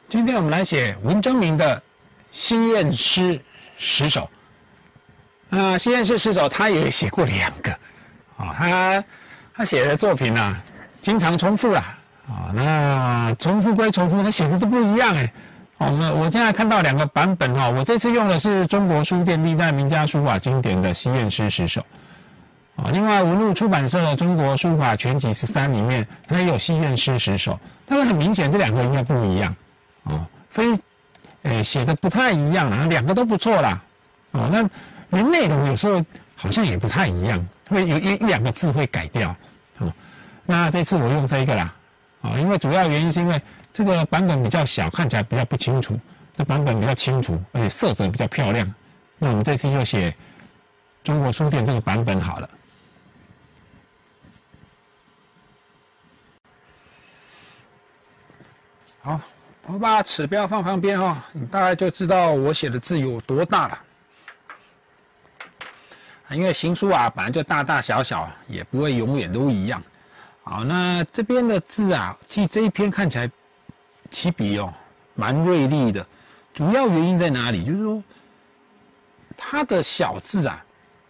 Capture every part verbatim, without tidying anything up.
今天我们来写文征明的《西燕诗十首》。那《西燕诗十首》他也写过两个，哦，他他写的作品啊，经常重复啦，啊、哦，那重复归重复，他写的都不一样哎。哦，那我现在看到两个版本哦，我这次用的是中国书店历代名家书法经典的《西燕诗十首》。啊，另外文路出版社的《中国书法全集十三》里面，它也有《西燕诗十首》，但是很明显这两个应该不一样，哦，非，呃，写的不太一样啦，两个都不错啦，哦，那连内容有时候好像也不太一样，会有一一两个字会改掉，哦，那这次我用这个啦，啊、哦，因为主要原因是因为这个版本比较小，看起来比较不清楚，这版本比较清楚，而且色泽比较漂亮，那我们这次就写中国书店这个版本好了。好，我把尺标放旁边哈、哦，你大概就知道我写的字有多大了。因为行书啊，本来就大大小小，也不会永远都一样。好，那这边的字啊，其实这一篇看起来起笔哦，蛮锐利的。主要原因在哪里？就是说，它的小字啊，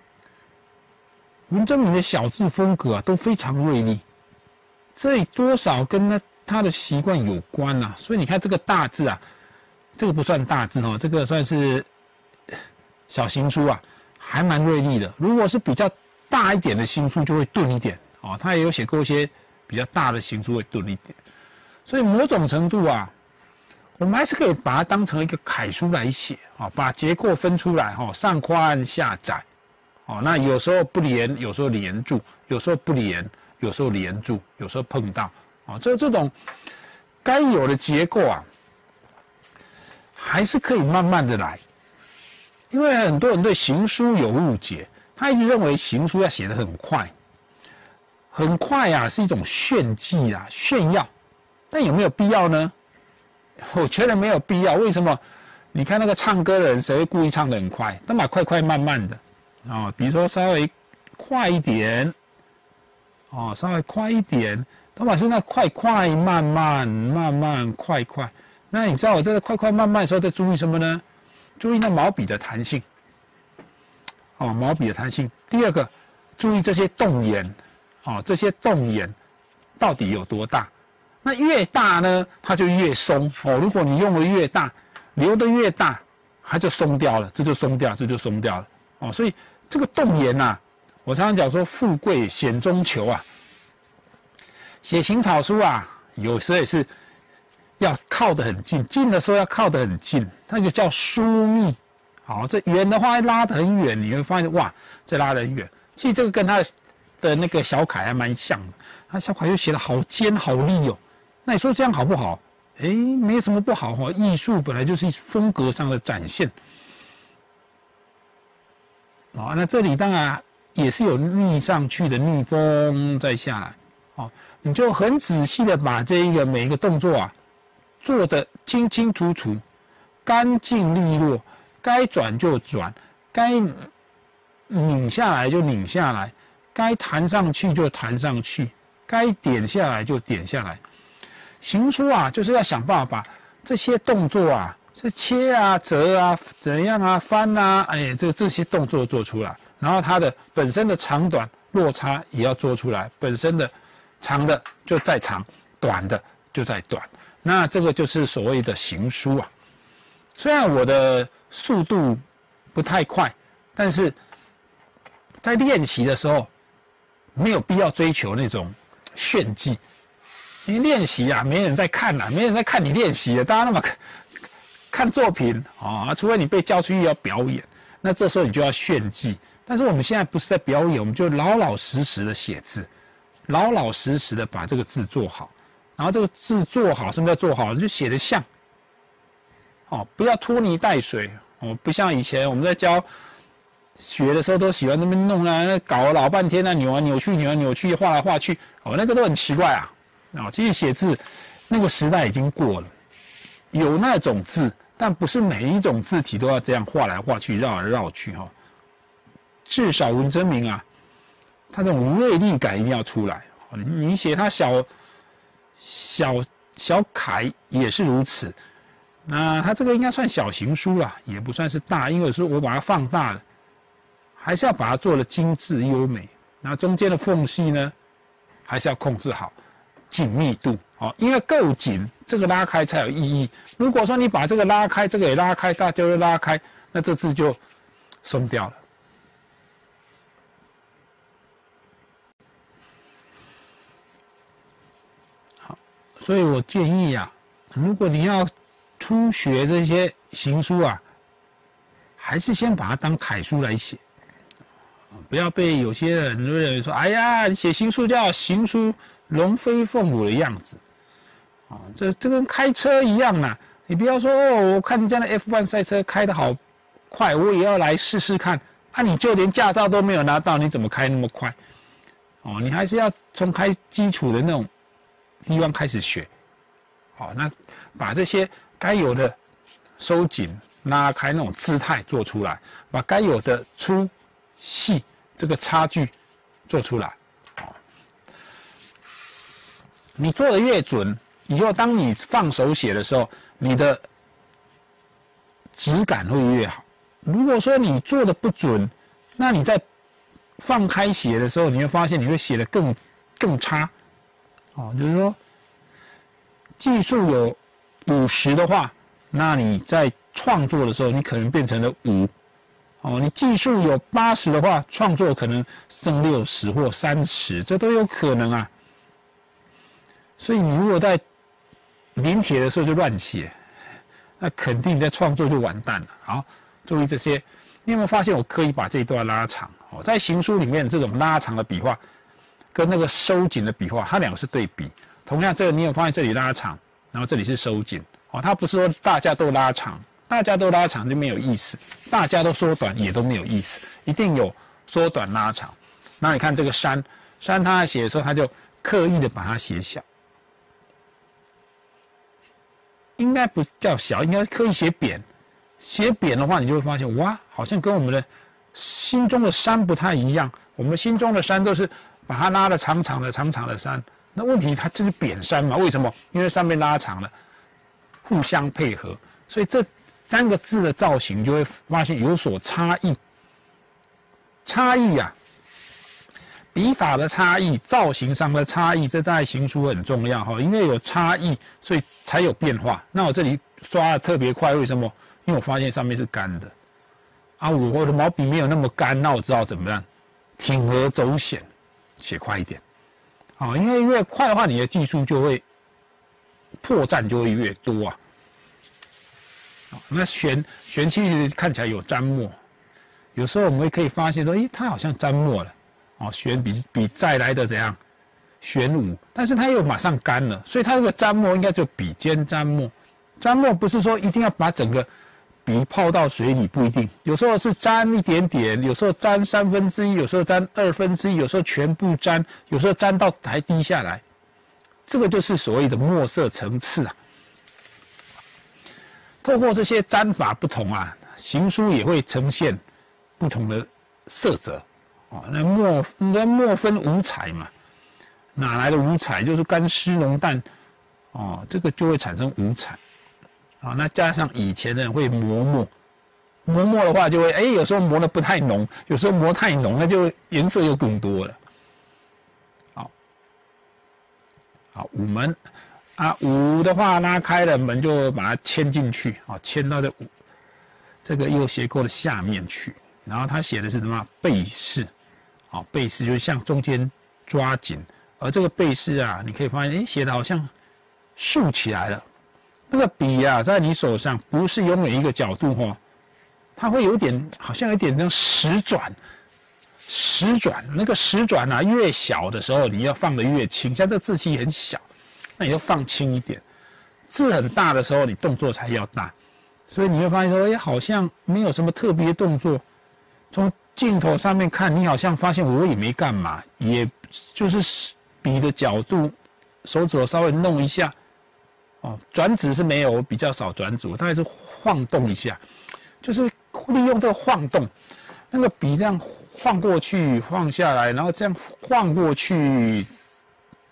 文征明的小字风格啊，都非常锐利。这多少跟那他的习惯有关呐、啊，所以你看这个大字啊，这个不算大字哦，这个算是小行书啊，还蛮锐利的。如果是比较大一点的行书，就会钝一点哦。他也有写过一些比较大的行书会钝一点，所以某种程度啊，我们还是可以把它当成一个楷书来写啊、哦，把结构分出来哈、哦，上宽下窄，哦，那有时候不连，有时候连住，有时候不连，有时候连住，有时候碰到。哦，这这种该有的结构啊，还是可以慢慢的来，因为很多人对行书有误解，他一直认为行书要写得很快，很快啊是一种炫技啊，炫耀，但有没有必要呢？我觉得没有必要。为什么？你看那个唱歌的人，谁会故意唱得很快？他把快快慢慢的啊、哦，比如说稍微快一点，哦，稍微快一点。都把是那快快慢慢慢慢快快，那你知道我这个快快慢慢的时候在注意什么呢？注意那毛笔的弹性，哦，毛笔的弹性。第二个，注意这些动眼，哦，这些动眼到底有多大？那越大呢，它就越松哦。如果你用的越大，留的越大，它就松掉了，这就松掉，这就松掉了哦。所以这个动眼呐、啊，我常常讲说，富贵险中求啊。写行草书啊，有时候也是要靠得很近，近的时候要靠得很近，那个叫疏密。好，这远的话拉得很远，你会发现哇，这拉得很远。其实这个跟他的那个小楷还蛮像的，他小楷又写得好尖好利哦。那你说这样好不好？哎，没有什么不好哈，艺术本来就是风格上的展现。好，那这里当然也是有逆上去的逆风再下来。哦，你就很仔细的把这一个每一个动作啊做得清清楚楚、干净利落，该转就转，该拧下来就拧下来，该弹上去就弹上去，该点下来就点下来。行书啊，就是要想办法把这些动作啊，这切啊、折啊、怎样啊、翻啊，哎，这这些动作做出来，然后它的本身的长短落差也要做出来，本身的。长的就再长，短的就再短，那这个就是所谓的行书啊。虽然我的速度不太快，但是在练习的时候没有必要追求那种炫技。因为练习啊，没人在看啊，没人在看你练习的，大家那么看作品啊、哦，除非你被叫出去要表演，那这时候你就要炫技。但是我们现在不是在表演，我们就老老实实的写字。老老实实的把这个字做好，然后这个字做好，什么叫做好？就写得像，哦，不要拖泥带水，哦，不像以前我们在教学的时候都喜欢那么弄啊，那搞了老半天啊，扭啊扭去，扭啊扭去，画来画去，哦，那个都很奇怪啊，啊、哦，其实写字那个时代已经过了，有那种字，但不是每一种字体都要这样画来画去，绕来绕去哈、哦，至少文征明啊。他这种锐利感一定要出来，你写他小小小楷也是如此， 那它这个应该算小行书啦，也不算是大，因为有时候我把它放大了，还是要把它做的精致优美。那中间的缝隙呢，还是要控制好紧密度，哦，因为够紧，这个拉开才有意义。如果说你把这个拉开，这个也拉开，大家都拉开，那这字就松掉了。好，所以我建议啊，如果你要初学这些行书啊，还是先把它当楷书来写，不要被有些人认为说，哎呀，你写行书就要行书龙飞凤舞的样子，啊，这这跟开车一样啦。你不要说哦，我看人家的 F 一 赛车开得好快，我也要来试试看。啊，你就连驾照都没有拿到，你怎么开那么快？哦，你还是要从开基础的那种地方开始学。好，那把这些该有的收紧、拉开那种姿态做出来，把该有的粗细这个差距做出来。好，你做的越准，以后当你放手写的时候，你的质感会越好。如果说你做的不准，那你在放开写的时候，你会发现你会写得更更差。哦，就是说技术有五十的话，那你在创作的时候，你可能变成了五。哦，你技术有八十的话，创作可能剩六十或三十，这都有可能啊。所以你如果在临帖的时候就乱写，那肯定你在创作就完蛋了。好，注意这些。你有没有发现我刻意把这一段拉长？哦，在行书里面这种拉长的笔画，跟那个收紧的笔画，它两个是对比。同样，这个你有发现这里拉长，然后这里是收紧。哦，它不是说大家都拉长，大家都拉长就没有意思，大家都缩短也都没有意思，一定有缩短拉长。那你看这个山，山它写的时候，它就刻意的把它写小。应该不叫小，应该刻意写扁。写扁的话，你就会发现，哇，好像跟我们的心中的山不太一样。我们心中的山都是把它拉的长长的、长长的山。那问题它这是扁山嘛？为什么？因为上面拉长了，互相配合，所以这三个字的造型就会发现有所差异。差异啊，笔法的差异，造型上的差异，这在行书很重要哈，因为有差异，所以才有变化。那我这里刷的特别快，为什么？因为我发现上面是干的，啊，我的毛笔没有那么干，那我知道怎么样，铤而走险，写快一点，啊，因为越快的话，你的技术就会破绽就会越多啊。那旋旋其实看起来有沾墨，有时候我们可以发现说，诶，它好像沾墨了，哦，旋比比再来的怎样玄武，但是它又马上干了，所以它这个沾墨应该就笔尖沾墨。沾墨不是说一定要把整个笔泡到水里，不一定，有时候是沾一点点，有时候沾三分之一，有时候沾二分之一，有时候全部沾，有时候沾到还滴下来，这个就是所谓的墨色层次啊。透过这些沾法不同啊，行书也会呈现不同的色泽哦。那墨那墨分五彩嘛，哪来的五彩？就是干湿浓淡哦，这个就会产生五彩。啊，那加上以前的人会磨墨，磨墨的话就会，哎，有时候磨的不太浓，有时候磨太浓，那就颜色又更多了。好，好，午门啊，午的话拉开了门就把它牵进去，啊，牵到这午这个右斜钩的下面去。然后他写的是什么？背式，啊，背式就是向中间抓紧，而这个背式啊，你可以发现，哎，写的好像竖起来了。那个笔啊，在你手上不是有每一个角度哈，它会有点好像有点那种实转，实转那个实转啊，越小的时候你要放得越轻，像这字体很小，那你就放轻一点；字很大的时候，你动作才要大。所以你会发现说，哎，好像没有什么特别动作。从镜头上面看，你好像发现我也没干嘛，也就是笔的角度，手指头稍微弄一下。哦，转指是没有，我比较少转指，我大概是晃动一下，就是利用这个晃动，那个笔这样晃过去、晃下来，然后这样晃过去，哎，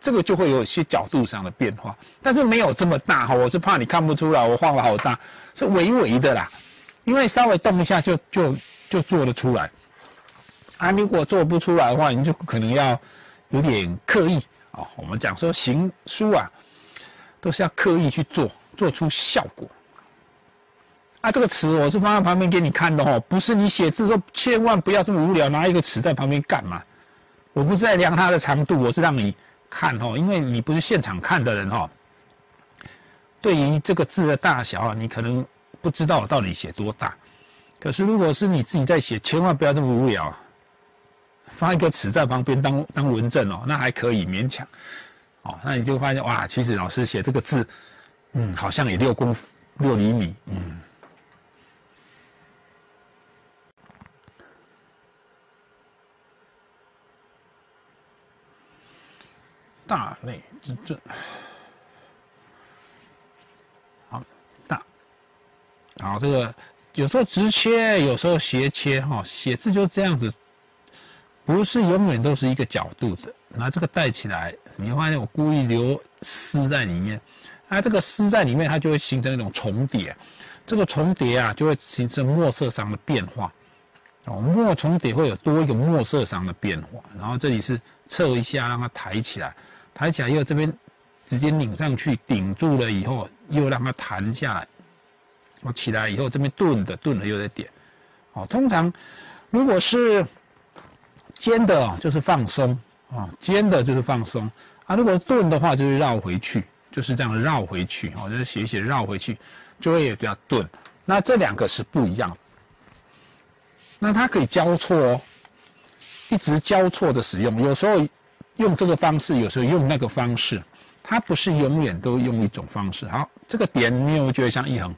这个就会有一些角度上的变化，但是没有这么大哈，我是怕你看不出来，我画了好大，是微微的啦，因为稍微动一下就就就做得出来，啊，如果做不出来的话，你就可能要有点刻意哦。我们讲说行书啊，都是要刻意去做，做出效果。啊，这个尺我是放在旁边给你看的哦，不是你写字说千万不要这么无聊，拿一个尺在旁边干嘛？我不是在量它的长度，我是让你看哦，因为你不是现场看的人哦。对于这个字的大小啊，你可能不知道到底写多大。可是如果是你自己在写，千万不要这么无聊，放一个尺在旁边当当文正哦，那还可以勉强。哦，那你就发现哇，其实老师写这个字，嗯，好像也六公分六厘米，嗯。大内之正，好大，好这个有时候直切，有时候斜切哈，写字就这样子，不是永远都是一个角度的。拿这个带起来，你会发现我故意留丝在里面，那这个丝在里面，它就会形成一种重叠，这个重叠啊，就会形成墨色上的变化。哦，墨重叠会有多一个墨色上的变化，然后这里是侧一下让它抬起来。抬起来以后，这边直接拧上去，顶住了以后，又让它弹下来。我起来以后，这边钝的，钝的又在点。哦，通常如果是尖的哦，就是放松啊，尖的就是放松啊。如果钝的话，就是绕回去，就是这样绕回去。哦，就是写一写绕回去，就会比较钝。那这两个是不一样的。那它可以交错哦，一直交错的使用，有时候。用这个方式，有时候用那个方式，它不是永远都用一种方式。好，这个点你有没有觉得像一横？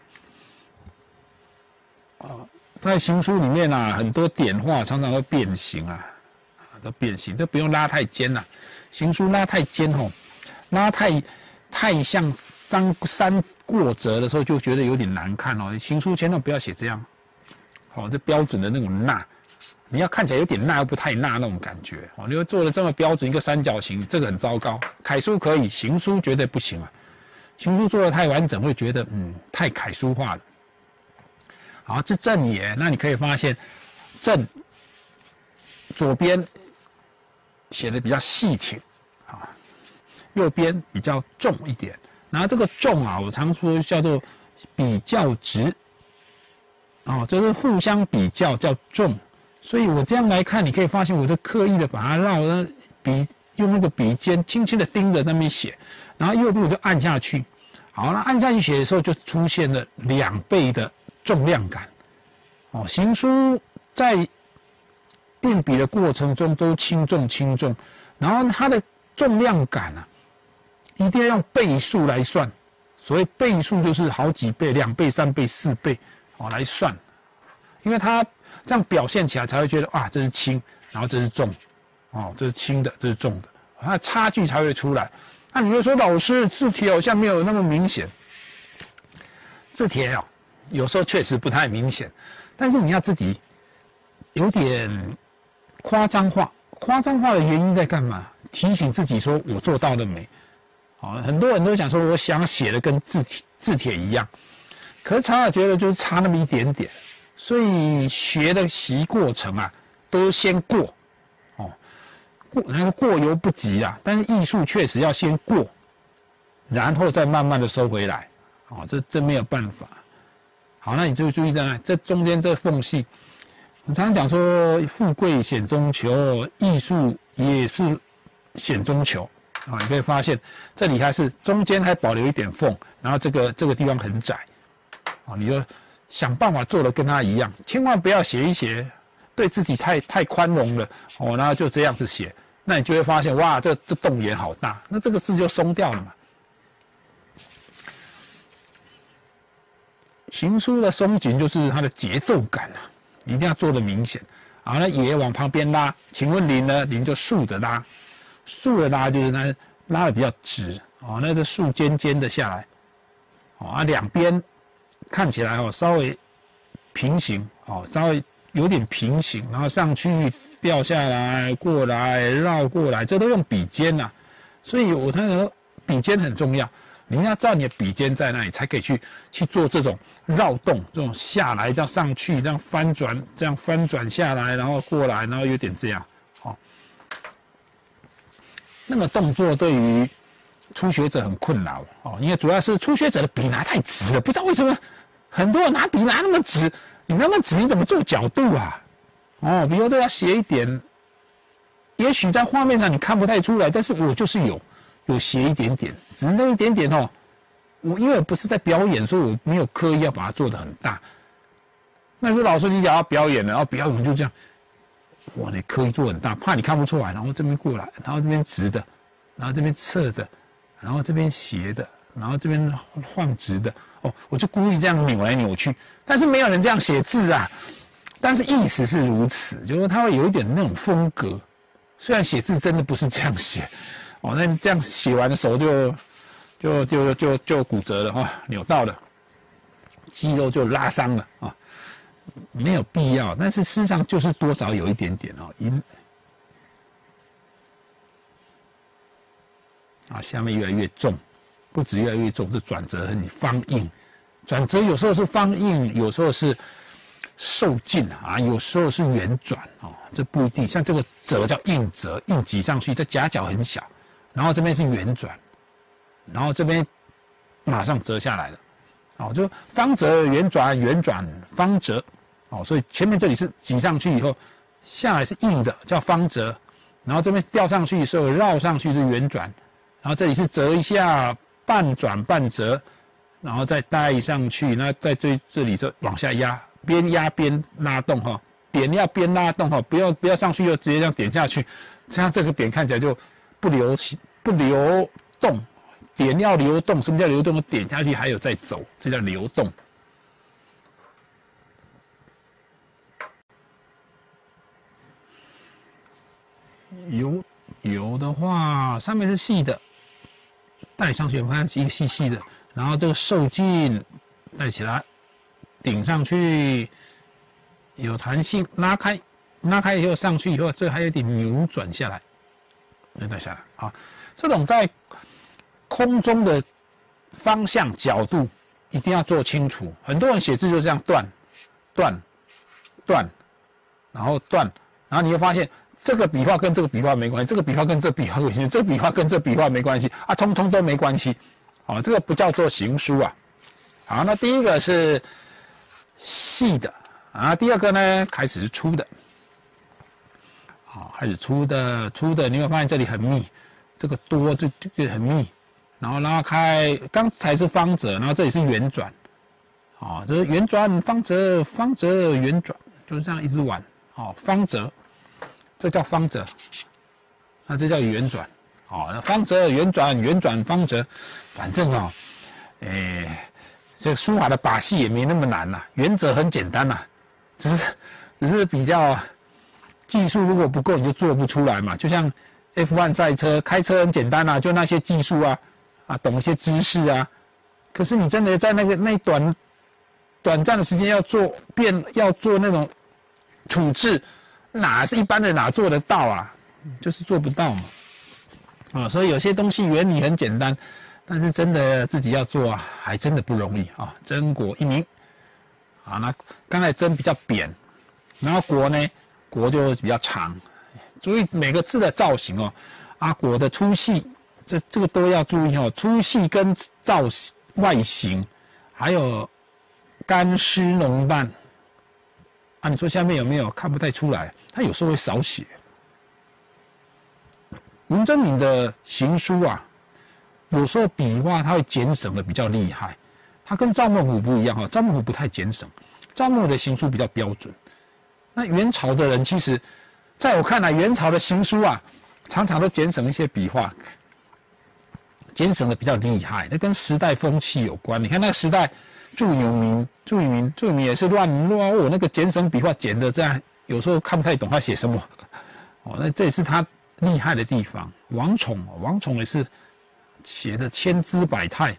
啊，在行书里面啊，很多点画常常会变形啊，都变形，这不用拉太尖了。行书拉太尖吼，拉太太像山山过折的时候，就觉得有点难看哦。行书千万不要写这样，好，这标准的那种捺。你要看起来有点捺又不太捺那种感觉哦，你会做的这么标准一个三角形，这个很糟糕。楷书可以，行书绝对不行啊。行书做的太完整，会觉得嗯太楷书化了。好，这正也，那你可以发现正左边写的比较细挺啊，右边比较重一点。然后这个重啊，我常说叫做比较直哦，这是互相比较叫重。所以我这样来看，你可以发现，我就刻意的把它绕的笔，用那个笔尖轻轻的盯着那边写，然后右边我就按下去。好，那按下去写的时候，就出现了两倍的重量感。哦，行书在运笔的过程中都轻重轻重，然后它的重量感啊，一定要用倍数来算。所谓倍数就是好几倍、两倍、三倍、四倍，哦来算，因为它。这样表现起来才会觉得啊，这是轻，然后这是重，哦，这是轻的，这是重的，它的差距才会出来。那你会说老师字帖好像没有那么明显，字帖哦，有时候确实不太明显，但是你要自己有点夸张化，夸张化的原因在干嘛？提醒自己说我做到了没？哦，很多人都想说我想写的跟字帖字帖一样，可是常常觉得就是差那么一点点。所以学的习过程啊，都先过，哦，过那个过犹不及啊。但是艺术确实要先过，然后再慢慢的收回来，哦，这这没有办法。好，那你就注意在这中间这缝隙，我常常讲说，富贵险中求，艺术也是险中求啊。你可以发现这里还是中间还保留一点缝，然后这个这个地方很窄，啊，你就。想办法做的跟他一样，千万不要写一写，对自己太太宽容了哦，然后就这样子写，那你就会发现哇，这这洞眼好大，那这个字就松掉了嘛。行书的松紧就是它的节奏感啊，一定要做的明显。好，那也往旁边拉，请问林呢？林就竖着拉，竖着拉就是它拉的比较直哦，那这竖尖尖的下来，哦啊两边。看起来哦，稍微平行哦，稍微有点平行，然后上去掉下来，过来绕过来，这都用笔尖呐、啊。 所以我那个笔尖很重要，你要知道你的笔尖在哪里，才可以去去做这种绕动，这种下来这样上去，这样翻转，这样翻转下来，然后过来，然后有点这样，哦，那个动作对于初学者很困扰哦，因为主要是初学者的笔拿太直了，不知道为什么很多人拿笔拿那么直，你那么直你怎么做角度啊？哦，比如这要斜一点，也许在画面上你看不太出来，但是我就是有有斜一点点，只是那一点点哦。我因为我不是在表演，所以我没有刻意要把它做得很大。那说老师你讲要表演了，然后表演就这样，哇，你刻意做很大，怕你看不出来，然后这边过来，然后这边直的，然后这边侧的，然后这边斜的，然后这边晃直的，哦，我就故意这样扭来扭去，但是没有人这样写字啊。但是意思是如此，就是它会有一点那种风格。虽然写字真的不是这样写，哦，那这样写完手就就就就就骨折了哈、哦，扭到了，肌肉就拉伤了啊、哦，没有必要。但是事实上就是多少有一点点哦，因啊下面越来越重，不止越来越重，这转折很方硬，转折有时候是方硬，有时候是受劲啊，有时候是圆转哦，这不一定。像这个折叫硬折，硬挤上去，这夹角很小，然后这边是圆转，然后这边马上折下来了，哦，就方折、圆转、圆转、方折，哦，所以前面这里是挤上去以后，下来是硬的，叫方折，然后这边吊上去的时候绕上去是圆转，然后这里是折一下，半转半折，然后再带上去，那在最这里就往下压。边压边拉动哈，点要边拉动哈，不要不要上去就直接这样点下去，这样这个点看起来就不流不流动，点要流动，什么叫流动？点下去还有再走，这叫流动。油油的话，上面是细的，带上去我看一个细细的，然后这个受劲带起来。顶上去有弹性，拉开，拉开以后上去以后，这还有点扭转下来，再带下来啊。这种在空中的方向角度一定要做清楚。很多人写字就这样断、断、断，然后断，然后你会发现这个笔画跟这个笔画没关系，这个笔画跟这个笔画没关系，这个笔画跟这个笔画没关系啊，通通都没关系。好，这个不叫做行书啊。好，那第一个是细的啊，第二个呢开始是粗的，好，开始粗的粗的，你会发现这里很密，这个多这这个很密，然后拉开，刚才是方折，然后这里是圆转，啊，这是圆转方折方折圆转，就是这样一直玩，哦，方折，这叫方折，那这叫圆转，哦，那方折圆转圆转方折，反正哦，诶。这个书法的把戏也没那么难啦、啊，原则很简单啦、啊，只是只是比较技术如果不够你就做不出来嘛。就像 F 一 赛车开车很简单啊，就那些技术啊啊懂一些知识啊，可是你真的在那个那短短暂的时间要做变要做那种处置，哪是一般人哪做得到啊？就是做不到嘛。啊，所以有些东西原理很简单。但是真的自己要做啊，还真的不容易啊！真果一名，啊，那刚才真比较扁，然后果呢，果就比较长，注意每个字的造型哦，啊，果的粗细，这这个都要注意哦，粗细跟造外形，还有干湿浓淡，啊，你说下面有没有看不太出来？它有时候会少写。文征明的行书啊。有时候笔画它会减省的比较厉害，它跟赵孟頫不一样哈，赵孟頫不太减省，赵孟頫的行书比较标准。那元朝的人其实，在我看来，元朝的行书啊，常常都减省一些笔画，减省的比较厉害，那跟时代风气有关。你看那个时代，祝永明、祝永明、祝永明也是乱乱哦，那个减省笔画减的这样，有时候看不太懂他写什么。哦，那这也是他厉害的地方。王宠，王宠也是。写的千姿百态，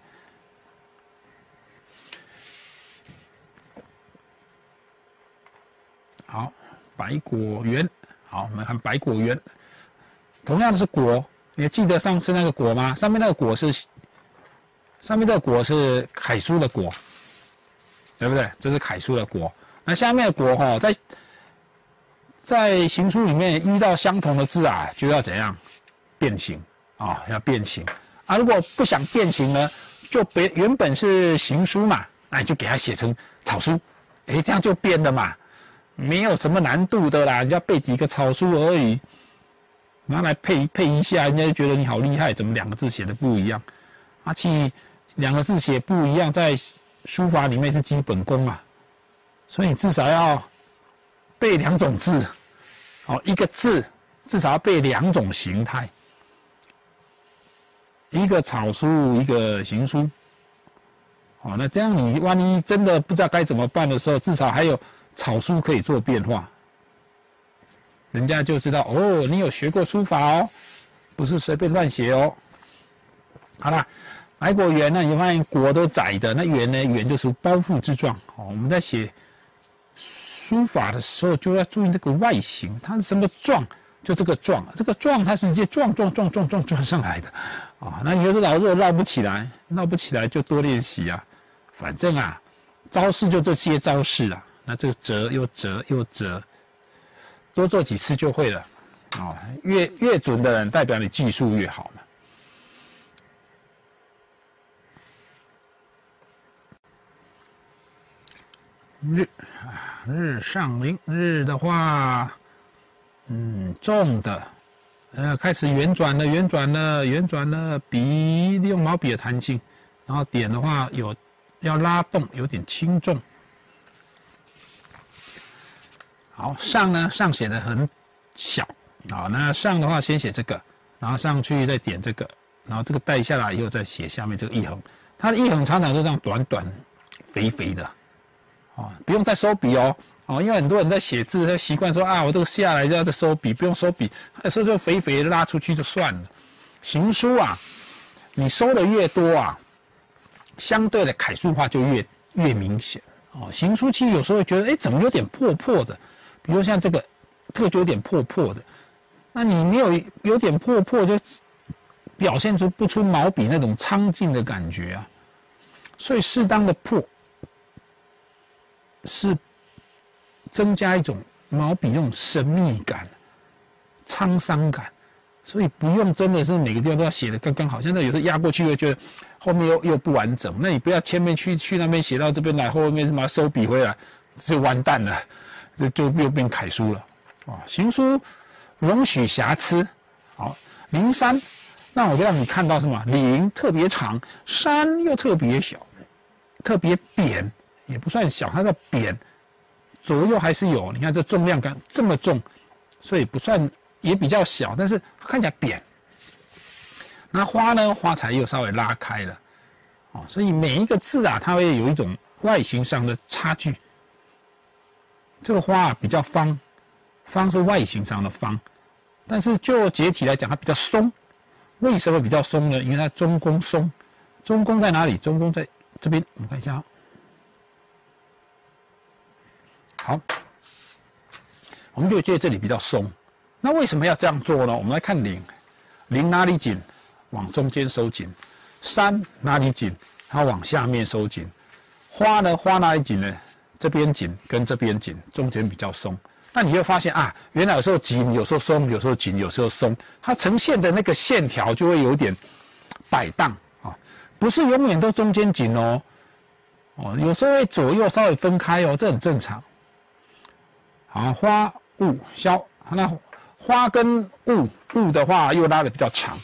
好，百果园，好，我们看百果园，同样的是果， 你还记得上次那个果吗？上面那个果是，上面这个果是楷书的果，对不对？这是楷书的果。那下面的果哈、哦，在在行书里面遇到相同的字啊，就要怎样变形啊、哦？要变形啊！如果不想变形呢，就别原本是行书嘛，那你就给它写成草书，哎，这样就变了嘛，没有什么难度的啦，你要背几个草书而已，拿来配配一下，人家就觉得你好厉害，怎么两个字写的不一样？啊，其实两个字写不一样，在书法里面是基本功啊，所以你至少要背两种字，哦，一个字至少要背两种形态，一个草书，一个行书。哦，那这样你万一真的不知道该怎么办的时候，至少还有草书可以做变化，人家就知道哦，你有学过书法哦，不是随便乱写哦。好啦，来果圆呢，你会发现果都窄的，那圆呢，圆就是包覆之状。哦，我们在写书法的时候就要注意这个外形，它是什么状，就这个状，这个状它是直接状状状状状状上来的，啊、哦，那你要是老是绕不起来，绕不起来就多练习啊，反正啊，招式就这些招式啊，那这个折又折又折，多做几次就会了，哦，越越准的人代表你技术越好嘛。日啊，日上临，日的话，嗯，重的，呃，开始圆转了，圆转了，圆转了，笔利用毛笔的弹性，然后点的话有要拉动，有点轻重。好，上呢，上写的很小，好，那上的话先写这个，然后上去再点这个，然后这个带下来以后再写下面这个一横，它的一横常常都这样短短、肥肥的。哦，不用再收笔哦，哦，因为很多人在写字，他习惯说啊，我这个下来就要再收笔，不用收笔，收就肥肥的拉出去就算了。行书啊，你收的越多啊，相对的楷书化就越越明显。哦，行书其实有时候会觉得，哎，怎么有点破破的？比如像这个，这个就有点破破的。那你没有有点破破，就表现出不出毛笔那种苍劲的感觉啊。所以适当的破。是增加一种毛笔那种神秘感、沧桑感，所以不用真的是每个地方都要写的刚刚好。现在有时候压过去会觉得后面又又不完整，那你不要前面去去那边写到这边来，后面是把它收笔回来，就完蛋了，这就又变楷书了啊！行书容许瑕疵，好，临山，那我让你看到什么？临特别长，山又特别小，特别扁。也不算小，它的扁左右还是有，你看这重量感这么重，所以不算也比较小，但是看起来扁。那花呢？花材又稍微拉开了，哦，所以每一个字啊，它会有一种外形上的差距。这个花啊比较方，方是外形上的方，但是就结体来讲，它比较松。为什么比较松呢？因为它中宫松，中宫在哪里？中宫在这边，我们看一下、哦。好，我们就觉得这里比较松。那为什么要这样做呢？我们来看领，领哪里紧？往中间收紧。山哪里紧？它往下面收紧。花呢？花哪里紧呢？这边紧跟这边紧，中间比较松。那你会发现啊，原来有时候紧，有时候松，有时候紧，有时候松，它呈现的那个线条就会有点摆荡啊，不是永远都中间紧哦。哦，有时候会左右稍微分开哦，这很正常。好，花雾消，那花跟雾雾的话又拉的比较长。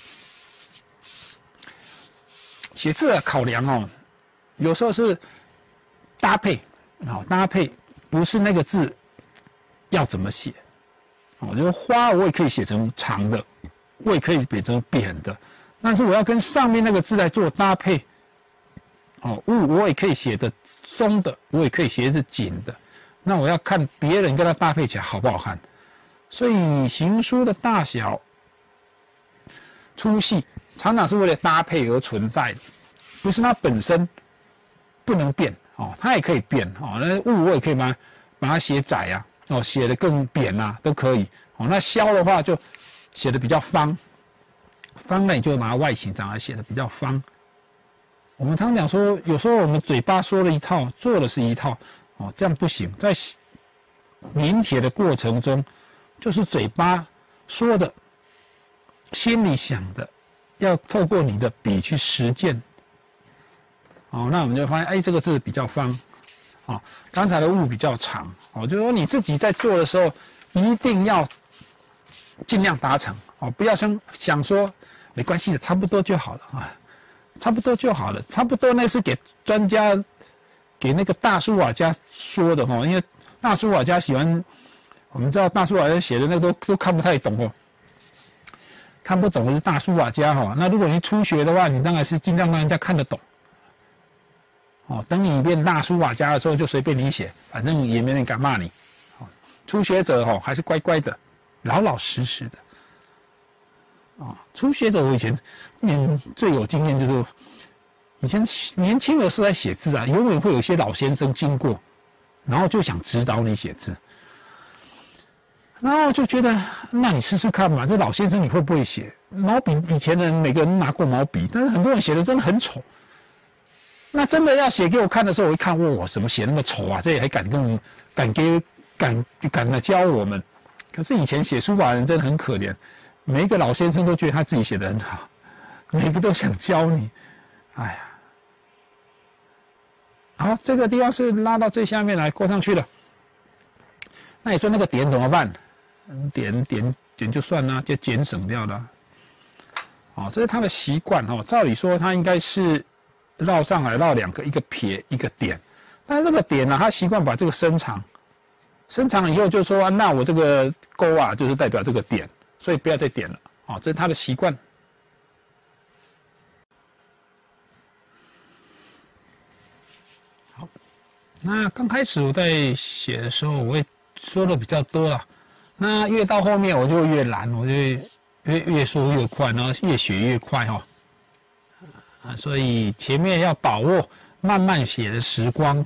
写字的考量哦，有时候是搭配，好、哦、搭配不是那个字要怎么写，哦，就是花我也可以写成长的，我也可以写成扁的，但是我要跟上面那个字来做搭配，哦，雾我也可以写的松的，我也可以写的紧的。那我要看别人跟它搭配起来好不好看，所以行书的大小、粗细常常是为了搭配而存在的，不是它本身不能变哦，它也可以变哦。那物我也可以把它把它写窄啊，哦，写得更扁啊，都可以哦。那削的话就写得比较方， 方呢，你就把它外形长得写的比较方。我们常讲说，有时候我们嘴巴说了一套，做的是一套，哦，这样不行。在粘贴的过程中，就是嘴巴说的，心里想的，要透过你的笔去实践。哦，那我们就发现，哎，这个字比较方，哦，刚才的物比较长，哦，就是说你自己在做的时候，一定要尽量达成，哦，不要想想说没关系的，差不多就好了啊，差不多就好了，差不多那是给专家，给那个大书法家说的哦，因为大书法家喜欢，我们知道大书法家写的那个都都看不太懂哦。看不懂的是大书法家哈，那如果你初学的话，你当然是尽量让人家看得懂。哦，等你变大书法家的时候，就随便你写，反正也没人敢骂你。哦，初学者哈还是乖乖的，老老实实的。哦，初学者我以前嗯最有经验就是，以前年轻的时候在写字啊，永远会有一些老先生经过，然后就想指导你写字。然后就觉得，那你试试看嘛，这老先生你会不会写？毛笔以前的人每个人拿过毛笔，但是很多人写的真的很丑。那真的要写给我看的时候，我一看，哇，怎么写那么丑啊？这也还敢跟我们，敢给，敢敢来教我们？可是以前写书法的人真的很可怜，每一个老先生都觉得他自己写得很好，每个都想教你。哎呀，好，这个地方是拉到最下面来，过上去了。那你说那个点怎么办？点点点就算了，就减省掉了。哦，这是他的习惯哦。照理说他应该是绕上来绕两个，一个撇一个点。但是这个点呢、啊，他习惯把这个伸长，伸长了以后就说、啊，那我这个勾啊，就是代表这个点，所以不要再点了。哦，这是他的习惯。好，那刚开始我在写的时候，我会说的比较多了。那越到后面我就越懒，我就越越说越快，然后越写越快哈、哦。啊，所以前面要把握慢慢写的时光。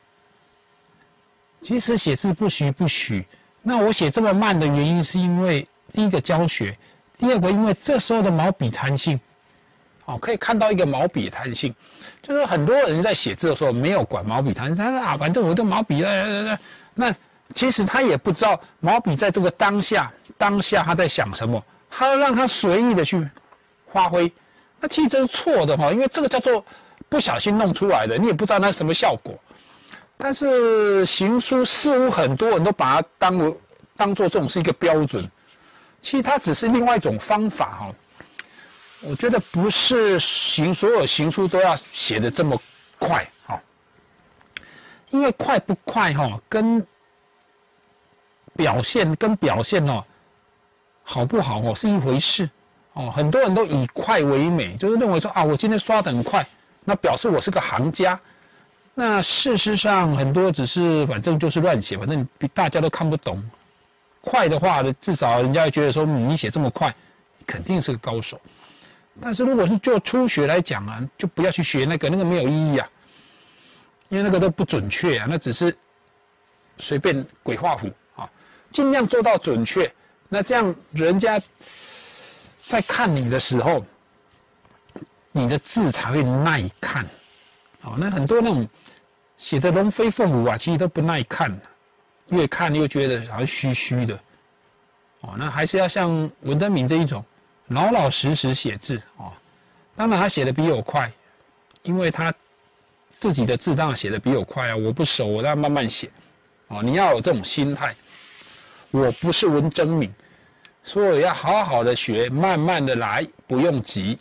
其实写字不徐不徐。那我写这么慢的原因是因为第一个教学，第二个因为这时候的毛笔弹性，哦，可以看到一个毛笔的弹性，就是很多人在写字的时候没有管毛笔弹性，他说啊，反正我的毛笔呃那。其实他也不知道毛笔在这个当下，当下他在想什么，他要让他随意的去发挥。那其实这是错的哈，因为这个叫做不小心弄出来的，你也不知道那是什么效果。但是行书似乎很多人都把它当为当做这种是一个标准，其实它只是另外一种方法哈。我觉得不是行所有行书都要写的这么快哈，因为快不快哈跟表现跟表现哦，好不好哦是一回事哦。很多人都以快为美，就是认为说啊，我今天刷得很快，那表示我是个行家。那事实上很多只是反正就是乱写，反正大家都看不懂。快的话呢，至少人家会觉得说、嗯、你写这么快，肯定是个高手。但是如果是就初学来讲啊，就不要去学那个，那个没有意义啊，因为那个都不准确啊，那只是随便鬼画符。尽量做到准确，那这样人家在看你的时候，你的字才会耐看。哦，那很多那种写的龙飞凤舞啊，其实都不耐看，越看又觉得好像虚虚的。哦，那还是要像文征明这一种，老老实实写字哦。当然他写的比我快，因为他自己的字当然写的比我快啊，我不熟，我要慢慢写。哦，你要有这种心态。我不是文征明，所以要好好的学，慢慢的来，不用急。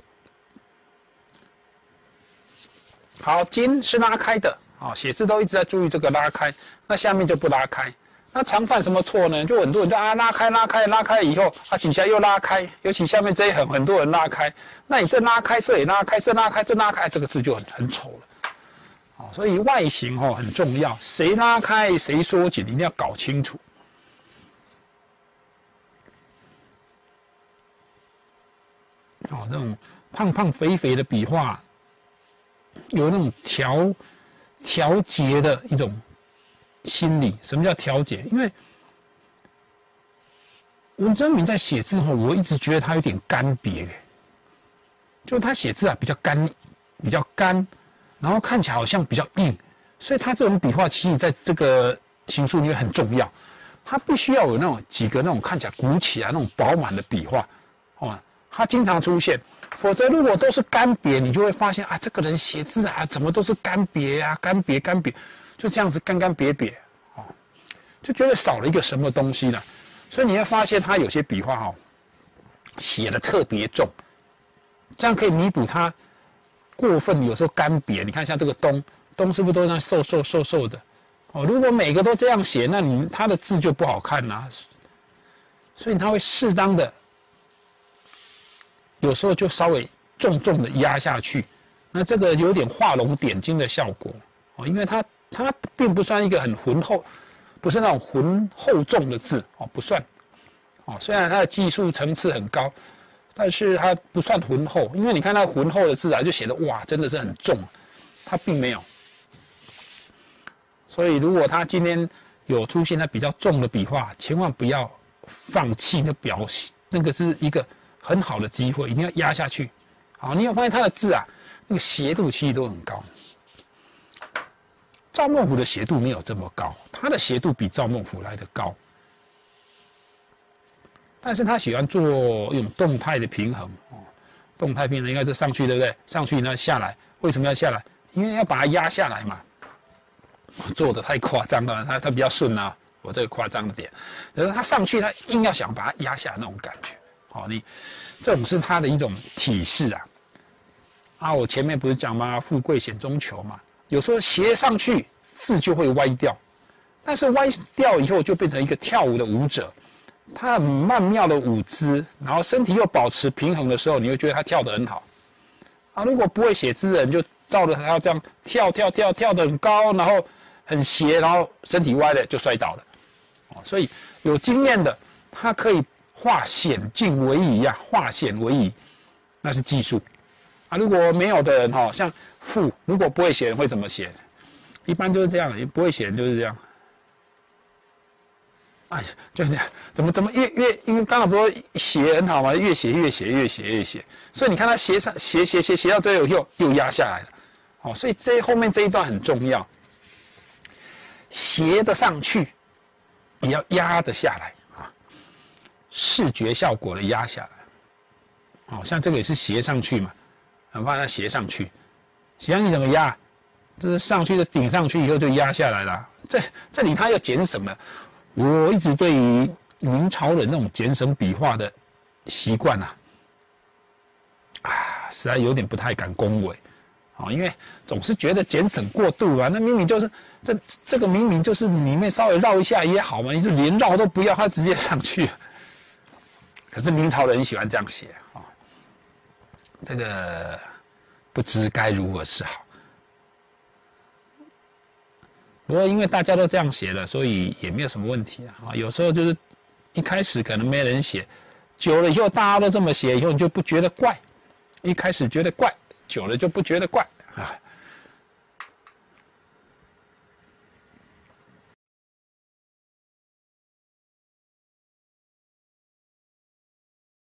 好，金是拉开的，啊，写字都一直在注意这个拉开，那下面就不拉开。那常犯什么错呢？就很多人就啊拉开拉开拉开以后，啊底下又拉开，尤其下面这一横很多人拉开，那你这拉开这也拉开，这拉开这拉开，这个字就很很丑了。啊，所以外形哦很重要，谁拉开谁缩紧，一定要搞清楚。哦，这种胖胖肥肥的笔画，有那种调调节的一种心理。什么叫调节？因为文征明在写字后，我一直觉得他有点干瘪。 就他写字啊比较干，比较干，然后看起来好像比较硬，所以他这种笔画其实在这个行书里面很重要，他必须要有那种几个那种看起来鼓起来那种饱满的笔画，哦，他经常出现，否则如果都是干瘪，你就会发现啊，这个人写字啊怎么都是干瘪啊，干瘪干瘪，就这样子干干瘪瘪，哦，就觉得少了一个什么东西了，所以你会发现他有些笔画哈、哦，写的特别重。这样可以弥补它过分有时候干瘪。你看像这个东东是不是都这样瘦瘦瘦瘦的？哦，如果每个都这样写，那你它的字就不好看啦。所以它会适当的，有时候就稍微重重的压下去。那这个有点画龙点睛的效果哦，因为它它并不算一个很浑厚，不是那种浑厚重的字哦，不算哦。虽然它的技术层次很高。但是它不算浑厚，因为你看它浑厚的字啊，就写的哇，真的是很重，它并没有。所以如果它今天有出现它比较重的笔画，千万不要放弃那表现，那个是一个很好的机会，一定要压下去。好，你有发现它的字啊，那个斜度其实都很高。赵孟頫的斜度没有这么高，他的斜度比赵孟頫来得高。但是他喜欢做一种动态的平衡哦，动态平衡应该是上去对不对？上去呢下来，为什么要下来？因为要把它压下来嘛。做的太夸张了，他他比较顺啊，我这个夸张的点，可是他上去他硬要想把它压下那种感觉，好、哦，你这种是他的一种体式啊。啊，我前面不是讲吗？富贵险中求嘛，有时候斜上去字就会歪掉，但是歪掉以后就变成一个跳舞的舞者。他很曼妙的舞姿，然后身体又保持平衡的时候，你会觉得他跳得很好。啊，如果不会写字的人，就照着他这样跳跳跳跳得很高，然后很斜，然后身体歪了就摔倒了。哦，所以有经验的，他可以化险境为夷啊，化险为夷，那是技术。啊，如果没有的人哈、哦，像富，如果不会写人会怎么写？一般就是这样，不会写人就是这样。哎，就是这样，怎么怎么越越，因为刚好不是写很好嘛，越写越写越写越写，所以你看他写上写写写写到最后又又压下来了，好、哦，所以这后面这一段很重要，斜的上去，也要压得下来啊，视觉效果的压下来，好、哦，像这个也是斜上去嘛，很怕它斜上去，斜上去怎么压？这是上去的顶上去以后就压下来了，这这里它要减省了。我一直对于明朝人那种简省笔画的习惯啊，啊，实在有点不太敢恭维，啊，因为总是觉得简省过度啊，那明明就是这这个明明就是里面稍微绕一下也好嘛，你是连绕都不要，它直接上去。可是明朝人喜欢这样写啊，这个不知该如何是好。不过因为大家都这样写了，所以也没有什么问题啊。有时候就是一开始可能没人写，久了以后大家都这么写，以后你就不觉得怪。一开始觉得怪，久了就不觉得怪。